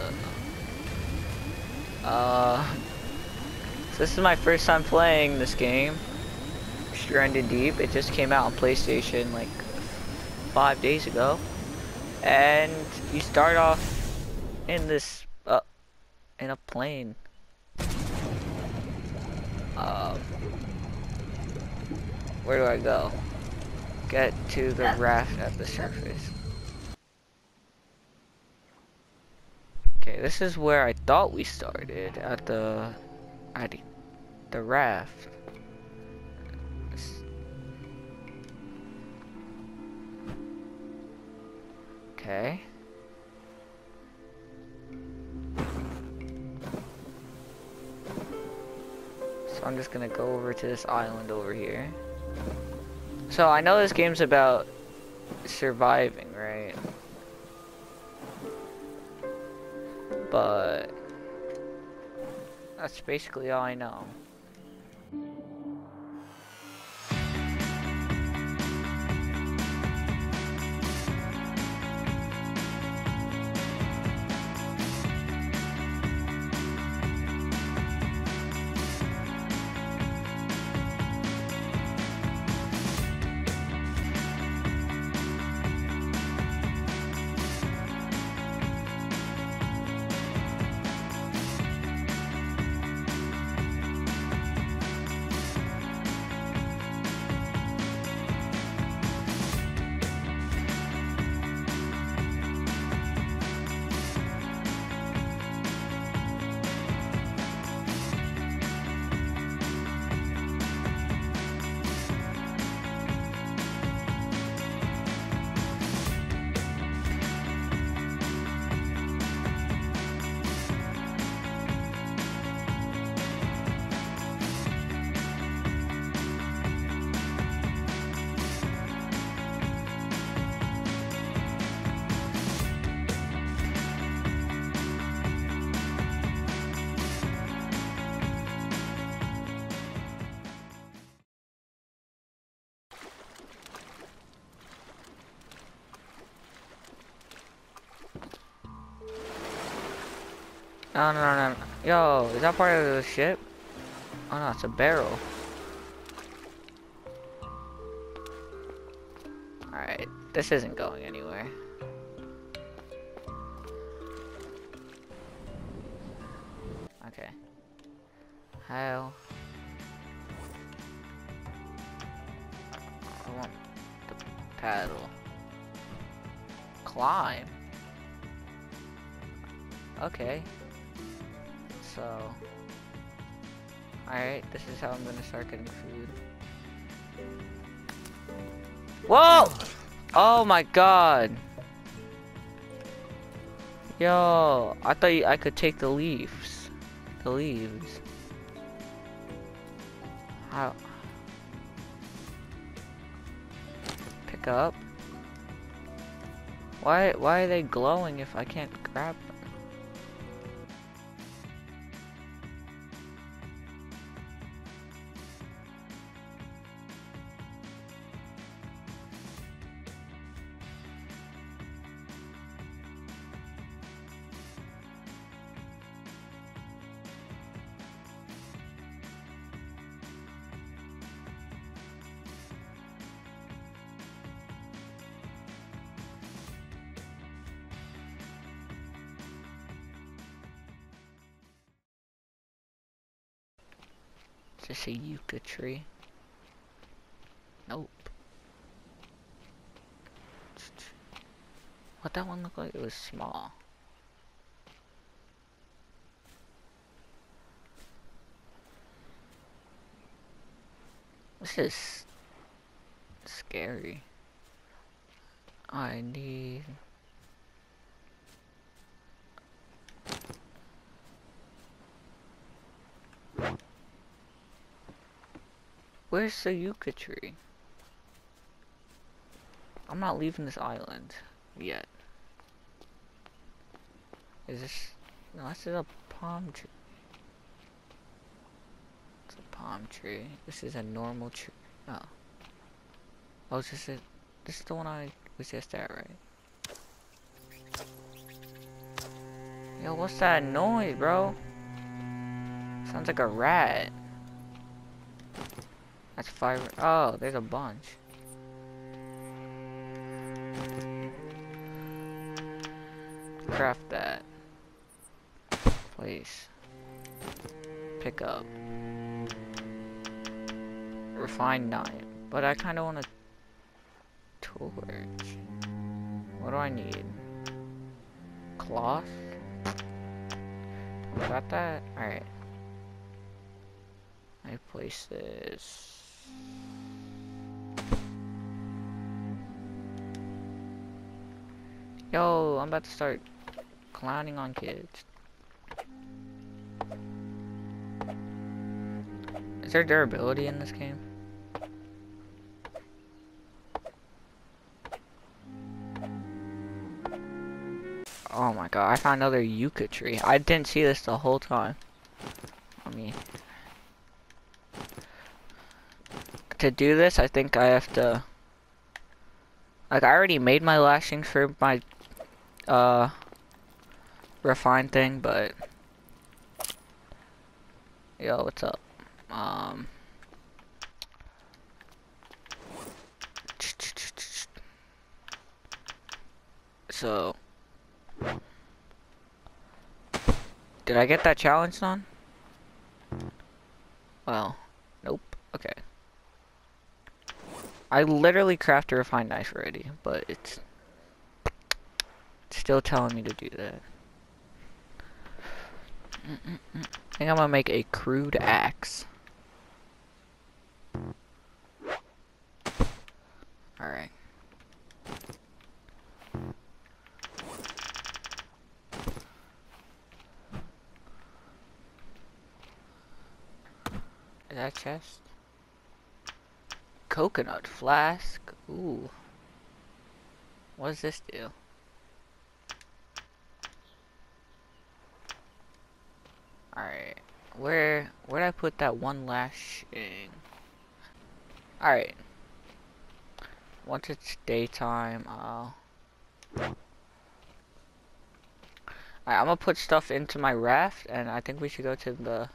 So this is my first time playing this game, Stranded Deep. It just came out on PlayStation like 5 days ago, and you start off in this in a plane. Where do I go? Get to the raft at the surface. Okay, this is where I thought we started, at the raft. Okay. So I'm just gonna go over to this island over here. So I know this game's about surviving, right? But that's basically all I know. No, no, no, no. Yo, is that part of the ship? Oh no, it's a barrel. Alright, this isn't going anywhere. Okay. How? I want the paddle. Climb? Okay. So, alright, this is how I'm gonna start getting food. Whoa! Oh my god! Yo, I thought I could take the leaves. The leaves. How? Pick up? Why are they glowing if I can't grab them? Just a yucca tree. Nope. What that one looked like? It was small. This is scary. I need... Where's the yucca tree? I'm not leaving this island yet. Is this... No, this is a palm tree. It's a palm tree. This is a normal tree. Oh. Oh, this is the one I was just at, right? Yo, what's that noise, bro? Sounds like a rat. That's fire. Oh, there's a bunch. Craft that. Place. Pick up. Refined knife. But I kind of want a torch. What do I need? Cloth? Got that? Alright. I place this. Yo, I'm about to start clowning on kids. Is there durability in this game? Oh my god, I found another yucca tree. I didn't see this the whole time. I mean, to do this, I think I have to... Like, I already made my lashings for my, refined thing, but... Yo, what's up? So... Did I get that challenge done? Well, nope. Okay. I literally crafted a refined knife already, but it's still telling me to do that. I think I'm gonna make a crude axe. Alright. Is that a chest? Coconut flask. Ooh. What does this do? Alright. Where'd I put that one lashing? Alright. Once it's daytime, Alright, I'm gonna put stuff into my raft, and I think we should go to the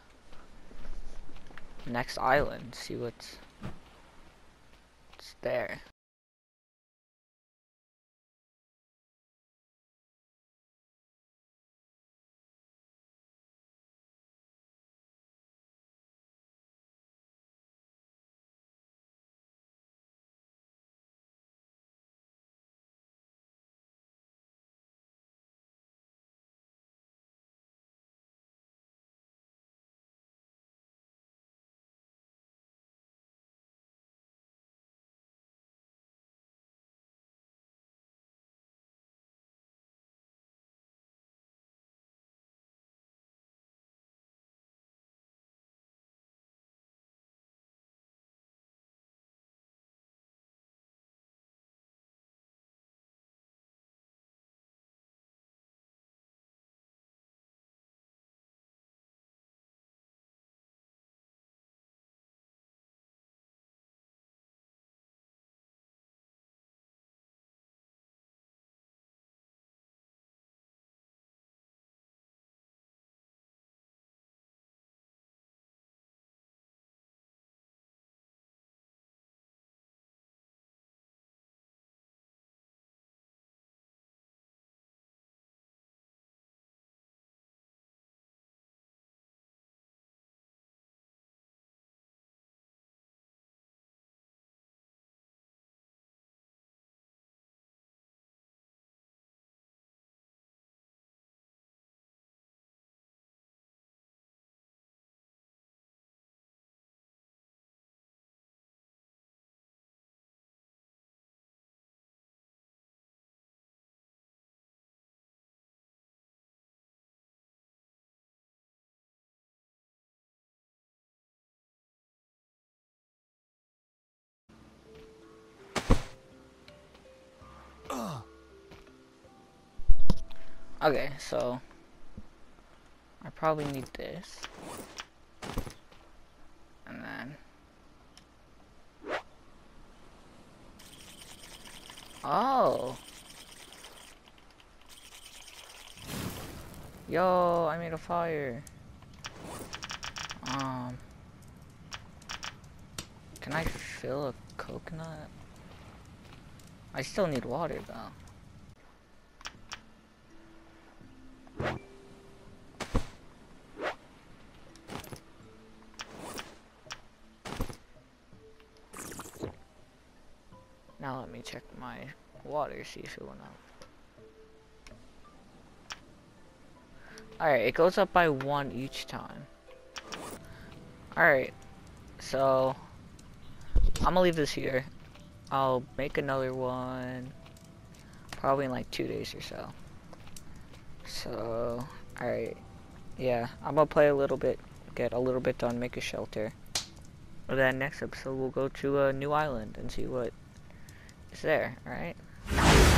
next island, see what's there. Okay, so I probably need this. And then oh. Yo, I made a fire. Um, can I fill a coconut? I still need water though. Now let me check my water, see if it went up. Alright, it goes up by 1 each time. Alright, so I'm gonna leave this here. I'll make another one probably in like 2 days or so. So, alright, yeah, I'm gonna play a little bit, get a little bit done, make a shelter. And then next episode we'll go to a new island and see what is there, alright?